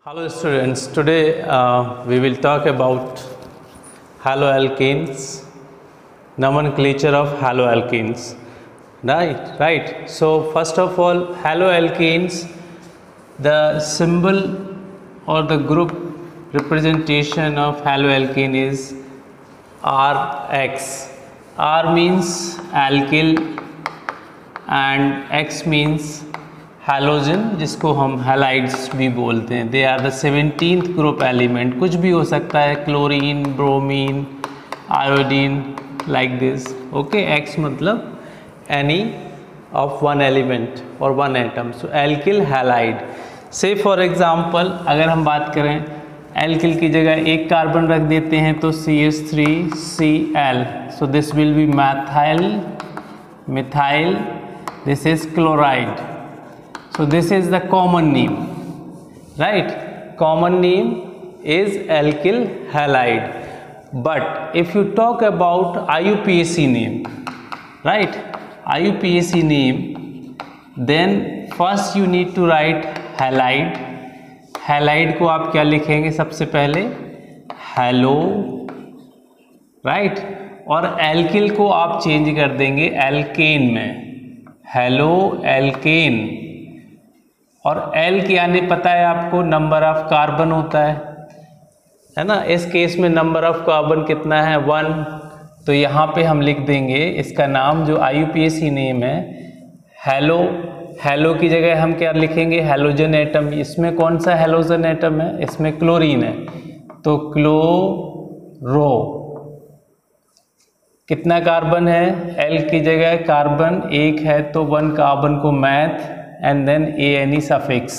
Hello students, today we will talk about haloalkanes, nomenclature of haloalkanes. Right. So first of all, haloalkanes, the symbol or the group representation of haloalkane is RX. R means alkyl and X means halogen, जिसको हम halides भी बोलते हैं. They are the 17th group element. कुछ भी हो सकता है, chlorine, bromine, iodine, like this. Okay, X मतलब एनी ऑफ वन एलिमेंट और one atom. So alkyl halide. Say for example अगर हम बात करें, एल्किल की जगह एक कार्बन रख देते हैं तो CH3Cl. So this will be methyl. This is chloride. So this is the common name, right? Common name is alkyl halide. But if you talk about IUPAC name, right? IUPAC name, then first you need to write halide. Halide को आप क्या लिखेंगे? सबसे पहले hello, right? और alkyl को आप change कर देंगे एल्केन में. Halo alkane. और एल के यानी पता है आपको, नंबर ऑफ कार्बन होता है ना. इस केस में नंबर ऑफ कार्बन कितना है? 1. तो यहाँ पे हम लिख देंगे इसका नाम, जो IUPAC नेम है, हेलो. हेलो की जगह हम क्या लिखेंगे? Halogen atom. इसमें कौन सा हेलोजन एटम है? इसमें क्लोरीन है, तो क्लोरो. कितना कार्बन है? एल की जगह कार्बन 1 है, तो 1 कार्बन को meth and then ane suffix.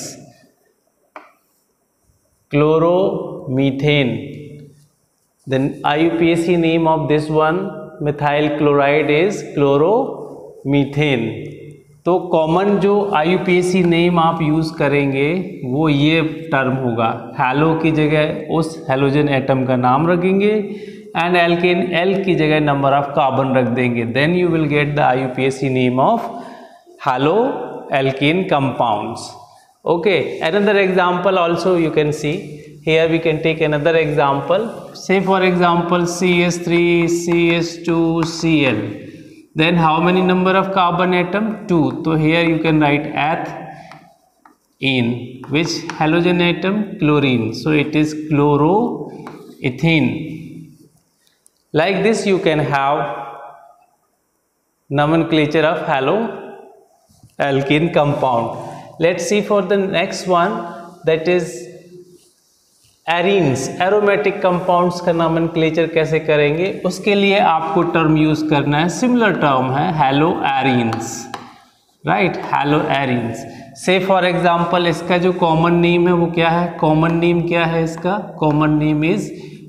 Chloromethane. Then IUPAC name of this one methyl chloride is chloromethane. तो कॉमन जो IUPAC नेम आप यूज करेंगे वो ये टर्म होगा. हैलो की जगह उस हेलोजन एटम का नाम रखेंगे एंड एल्केन, एल की जगह नंबर ऑफ कार्बन रख देंगे. Then you will get the IUPAC name of halo alkene compounds. Okay, another example also you can see here. We can take another example. Say for example CH3CH2Cl. Then how many number of carbon atom? 2. So here you can write ethene. Which halogen atom? Chlorine. So it is chloroethene. Like this you can have nomenclature of alkene compound. Let's see for the next one, that is arenes. aromatic compounds का nomenclature कैसे करेंगे? उसके लिए आपको term use करना है, similar term है, haloarenes, right? haloarenes. Say for example इसका जो कॉमन नेम है वो क्या है? कॉमन नेम क्या है इसका? Common name is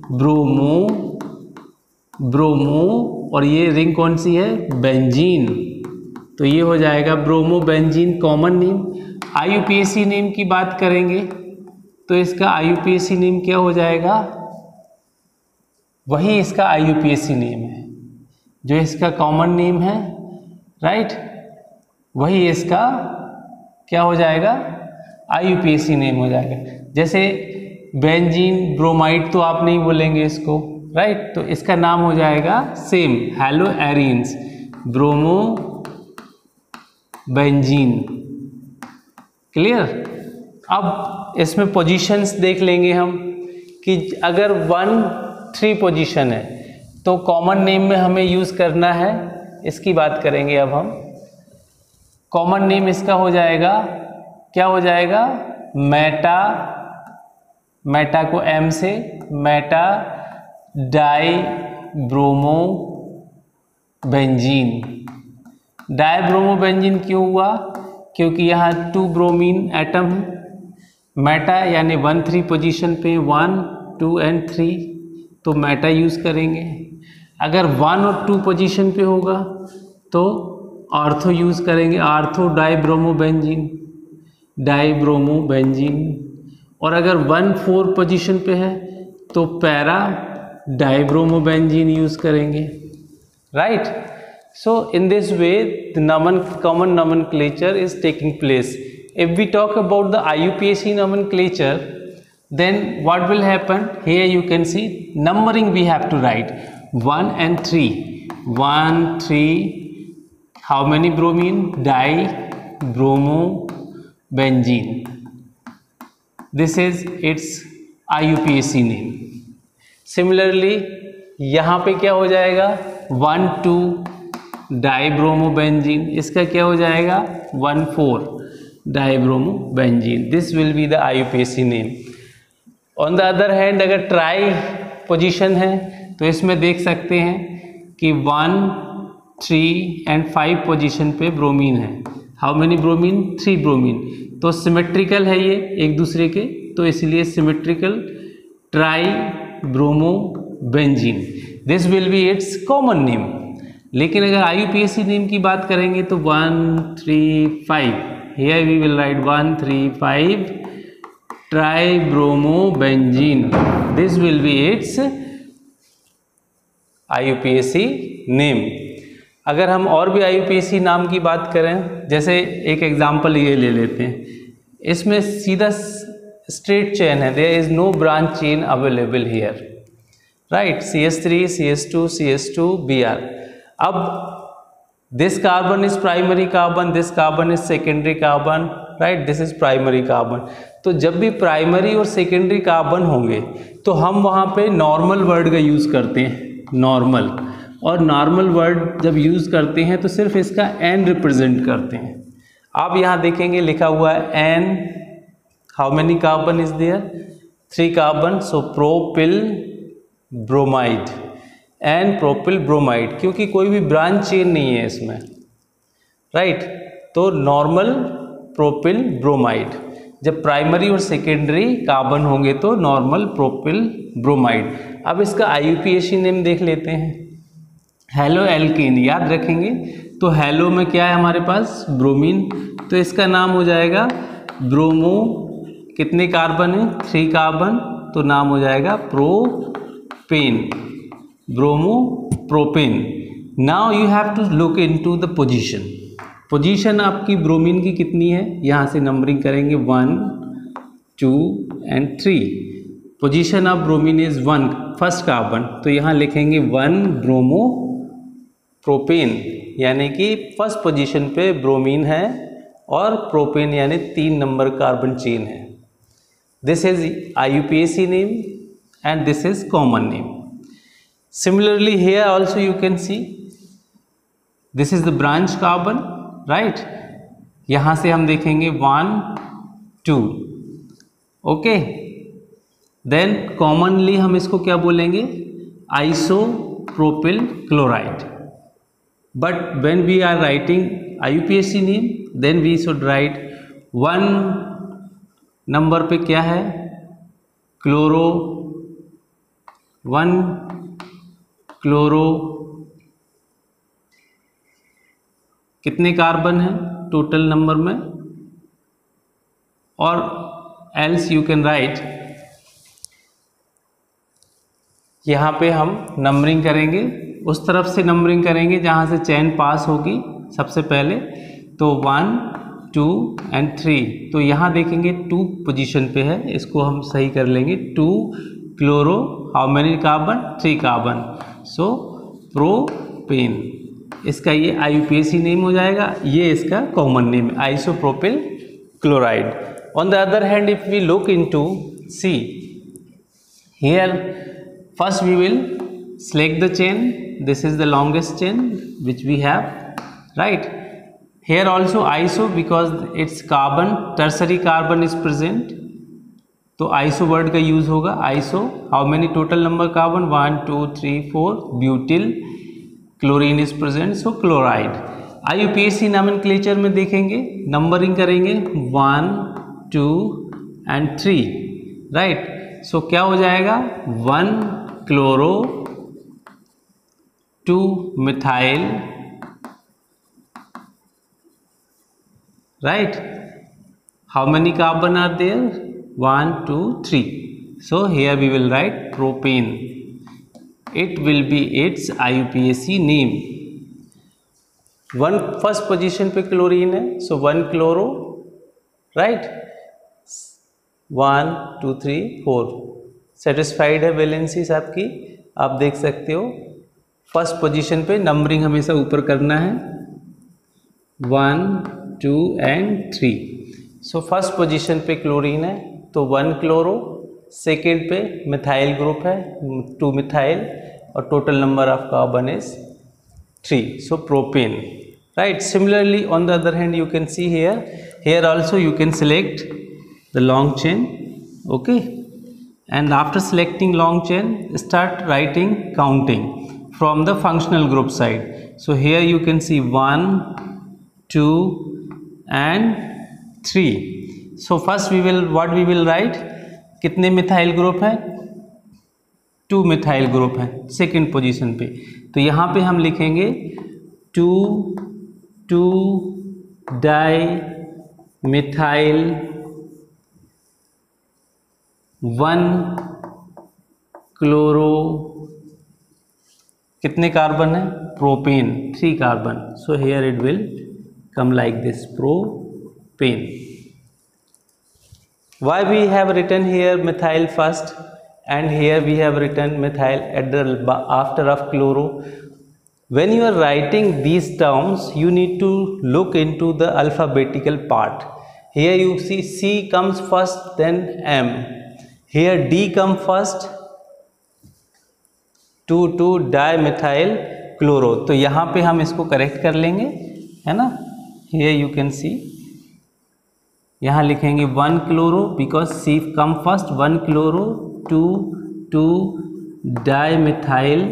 bromo. और ये रिंग कौन सी है? बेंजीन. तो ये हो जाएगा bromo benzene common name. IUPAC name की बात करेंगे तो इसका IUPAC नेम क्या हो जाएगा? वही इसका IUPAC नेम है जो इसका कॉमन नेम है, राइट? वही इसका क्या हो जाएगा? IUPAC नेम हो जाएगा. जैसे बेंजीन ब्रोमाइड तो आप नहीं बोलेंगे इसको, राइट? तो इसका नाम हो जाएगा same, haloarenes, bromo benzene. Clear? अब इसमें पोजीशंस देख लेंगे हम कि अगर 1-3 पोजीशन है तो कॉमन नेम में हमें यूज करना है. इसकी बात करेंगे अब हम. कॉमन नेम इसका हो जाएगा, क्या हो जाएगा? मेटा को M से, meta di bromo benzene. Dibromobenzene क्यों हुआ? क्योंकि यहाँ 2 ब्रोमीन एटम है. मेटा यानी 1-3 पोजीशन पे 1, 2 and 3, तो मेटा यूज करेंगे. अगर 1 और 2 पोजीशन पे होगा तो ऑर्थो यूज करेंगे, ऑर्थो डाइब्रोमोबेंजीन. और अगर 1-4 पोजीशन पे है तो पैरा डाइब्रोमोबेंजीन यूज करेंगे, right? So in this way the common nomenclature is taking place. If we talk about the IUPAC nomenclature, then what will happen? Here you can see numbering we have to write 1 and 3. 1 3, how many bromine? Dibromobenzene. This is its IUPAC name. Similarly यहाँ पे क्या हो जाएगा? 1 2 dibromobenzene. इसका क्या हो जाएगा? 1 4 dibromobenzene. This will be the IUPAC name. On the other hand, अगर ट्राई पोजीशन है तो इसमें देख सकते हैं कि 1 3 and 5 पोजीशन पे ब्रोमीन है. How many bromine? 3 ब्रोमीन. तो सिमेट्रिकल है ये एक दूसरे के, तो इसलिए symmetrical tri bromobenzene. This will be its common name. लेकिन अगर IUPAC नेम की बात करेंगे तो 1 3 5, here we will write 1 3 5 tribromobenzene. This will be its IUPAC name. अगर हम और भी IUPAC नाम की बात करें, जैसे एक एग्जांपल ये ले लेते हैं, इसमें सीधा स्ट्रेट चेन है, there is no branch chain available here, right. CH3 CH2 CH2 Br. अब this carbon is primary carbon, this carbon is secondary carbon, right. This is primary carbon. तो जब भी प्राइमरी और सेकेंडरी कार्बन होंगे तो हम वहाँ पे नॉर्मल वर्ड का यूज़ करते हैं, नॉर्मल. और नॉर्मल वर्ड जब यूज़ करते हैं तो सिर्फ इसका एन रिप्रेजेंट करते हैं. आप यहाँ देखेंगे लिखा हुआ है N. How many carbon is there? 3 carbon. So propyl bromide and propyl bromide, क्योंकि कोई भी ब्रांच चेन नहीं है इसमें, राइट. तो नॉर्मल प्रोपिल ब्रोमाइड. जब प्राइमरी और सेकेंडरी कार्बन होंगे तो नॉर्मल प्रोपिल ब्रोमाइड. अब इसका IUPAC नेम देख लेते हैं. हेलो एल्केन याद रखेंगे. तो हेलो में क्या है हमारे पास? ब्रोमीन. तो इसका नाम हो जाएगा ब्रोमो. कितने कार्बन है? 3 कार्बन. तो नाम हो जाएगा propane, bromo propane. Now you have to look into the position. Position आपकी ब्रोमीन की कितनी है? यहाँ से नंबरिंग करेंगे 1 2 and 3. Position of bromine is 1, first carbon. तो यहाँ लिखेंगे 1 ब्रोमो प्रोपेन, यानी कि फर्स्ट पोजीशन पे ब्रोमीन है और प्रोपेन यानी 3 नंबर कार्बन चेन है. This is IUPAC name and this is common name. Similarly here also you can see this is the branch carbon, right. यहाँ से हम देखेंगे 1 2. ओके. देन कॉमनली हम इसको क्या बोलेंगे? Isopropyl chloride. But when we are writing IUPAC name then we should write 1 number पे क्या है? Chloro 1 chloro. कितने कार्बन है टोटल नंबर में? और एल्स यू कैन राइट, यहाँ पे हम नंबरिंग करेंगे, उस तरफ से नंबरिंग करेंगे जहाँ से चेन पास होगी सबसे पहले. तो 1 2 and 3. तो यहाँ देखेंगे 2 पोजीशन पे है, इसको हम सही कर लेंगे. 2 chloro. How many carbon? 3 carbon. So propane. इसका ये IUPAC नेम हो जाएगा. ये इसका कॉमन नेम है, isopropyl chloride. On the other hand if we look into C, here first we will select the chain. This is the longest chain which we have, right. Here also iso because its carbon tertiary carbon is present, तो iso word का use होगा. Iso. How many total number carbon? 1 2 3 4. Butyl chlorine is present, so chloride. IUPAC nomenclature में देखेंगे, numbering करेंगे 1 2 and 3, right. सो क्या हो जाएगा? 1 chloro 2 methyl, right. How many carbon are there? 1 2 3. So here we will write propane. It will be its IUPAC name. 1 first position पे chlorine है, so 1 chloro, right. 1 2 3 4 satisfied है valencies आपकी, आप देख सकते हो। फर्स्ट पोजीशन पे नंबरिंग हमेशा ऊपर करना है, 1 2 एंड 3। सो फर्स्ट पोजीशन पे क्लोरीन है तो 1 क्लोरो, सेकेंड पे मिथाइल ग्रुप है 2 मिथाइल, और total number of carbon is 3, so propane, right? Similarly on the other hand you can see here also you can select the long chain, okay, and after selecting long chain start writing counting from the functional group side. So here you can see 1 2 and 3. So first what we will write, कितने methyl group है, 2 methyl group है second position पे, तो यहाँ पे हम लिखेंगे 2 di methyl 1 chloro, कितने कार्बन है, propane 3 carbon, so here it will come like this, propane. Why we have written here methyl first and here we have written methyl at the after of chloro? When you are writing these terms you need to look into the alphabetical part. Here you see C comes first, then M, here D come first, 2 dimethyl chloro, तो यहाँ पे हम इसको correct कर लेंगे, है ना। Here you can see, यहाँ लिखेंगे 1 chloro because C come first, 1 chloro 2 dimethyl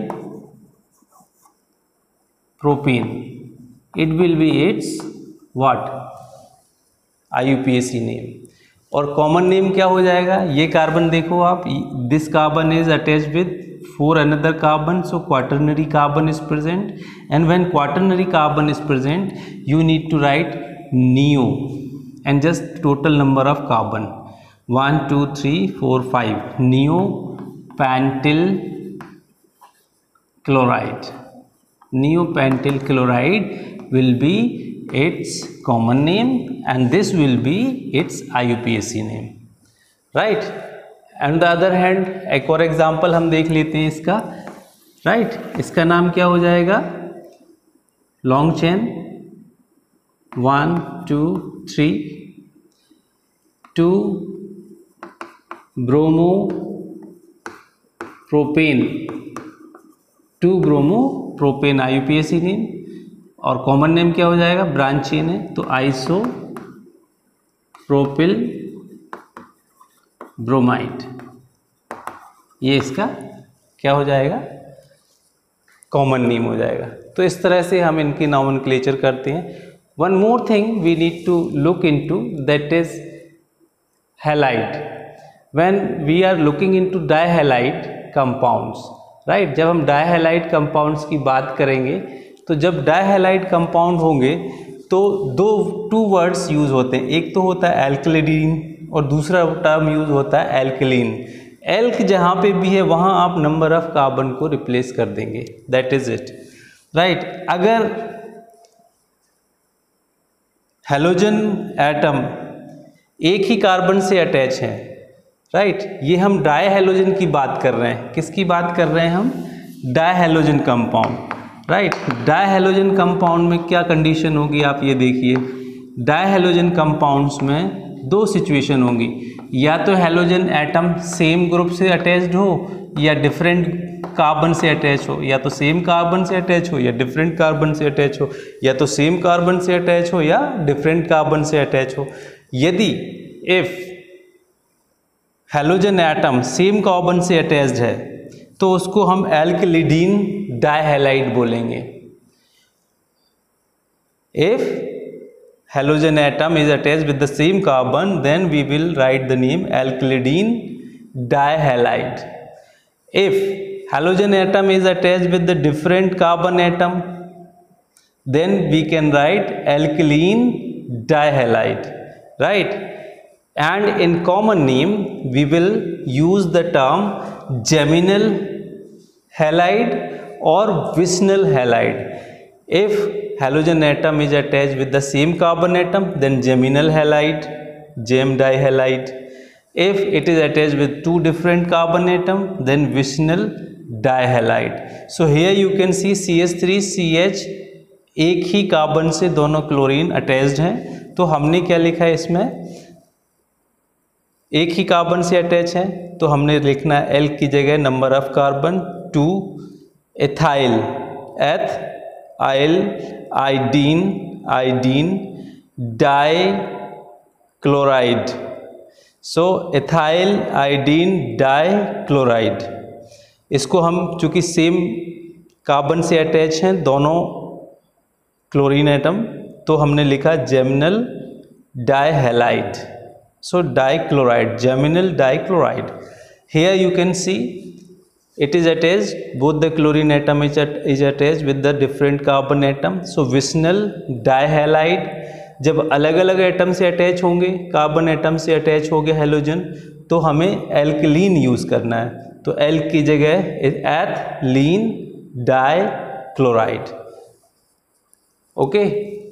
propane, it will be its what, IUPAC name. और कॉमन नेम क्या हो जाएगा, ये कार्बन देखो आप, this carbon is attached with 4 another carbon, so quaternary carbon is present, and when quaternary carbon is present you need to write neo and just total number of carbon 1 2 3 4 5, neopentyl chloride. Neopentyl chloride will be its common name and this will be its IUPAC name, right? And the other hand एक और example हम देख लेते हैं इसका, right? इसका नाम क्या हो जाएगा, long chain 1 2 3 2 bromo propane, 2 bromo propane IUPAC name, और कॉमन नेम क्या हो जाएगा, ब्रांच चेन है तो आइसो प्रोपिल ब्रोमाइड, ये इसका क्या हो जाएगा, कॉमन नेम हो जाएगा। तो इस तरह से हम इनकी नॉमेनक्लेचर करते हैं। One more thing we need to look into, that is halide. When we are looking into dihalide compounds, right? जब हम dihalide compounds की बात करेंगे तो जब dihalide compound होंगे तो two words यूज होते हैं, एक तो होता है alkylidine और दूसरा टर्म यूज होता है alkaline। एल्क जहाँ पे भी है वहाँ आप नंबर ऑफ कार्बन को रिप्लेस कर देंगे, that is it, right? अगर हेलोजन एटम एक ही कार्बन से अटैच है, राइट, ये हम डाई हेलोजन की बात कर रहे हैं, किसकी बात कर रहे हैं हम, di halogen compound, right. Di halogen compound में क्या कंडीशन होगी, आप ये देखिए, डाई हेलोजन कंपाउंड्स में 2 सिचुएशन होंगी, या तो हेलोजन एटम सेम ग्रुप से अटैच्ड हो या डिफरेंट कार्बन से अटैच हो, या तो सेम कार्बन से अटैच हो या डिफरेंट कार्बन से अटैच हो, या तो सेम कार्बन से अटैच हो या डिफरेंट कार्बन से अटैच हो। यदि if halogen atom same carbon से अटैच्ड है तो उसको हम एल्किलिडीन डाइहैलाइड बोलेंगे। If halogen atom is attached with the same carbon then we will write the name alkylidene dihalide. If halogen atom is attached with the different carbon atom then we can write alkyline dihalide, right? And in common name we will use the term geminal halide or vicinal halide. If halogen atom is attached with the same carbon atom then geminal halide, gem dihalide, If it is attached with two different carbon atom, then vicinal dihalide. So here you can see CH3CH, एक ही carbon से दोनों chlorine attached हैं, तो हमने क्या लिखा है इसमें, एक ही कार्बन से अटैच है, तो हमने लिखना है L की जगह number of carbon 2, ethylidene di chloride. So ethylidene di chloride, इसको हम चूंकि सेम कार्बन से अटैच हैं दोनों क्लोरीन एटम, तो हमने लिखा geminal dihalide. So dichloride, geminal dichloride. Here you can see it is attached, both the chlorine atom is attached with the different carbon atom. So vicinal dihalide, जब अलग अलग atom से attach होंगे, carbon atom से attach हो गए halogen, तो हमें एल्कलीन यूज करना है, तो एल की जगह एथलीन डाइक्लोराइड. ओके.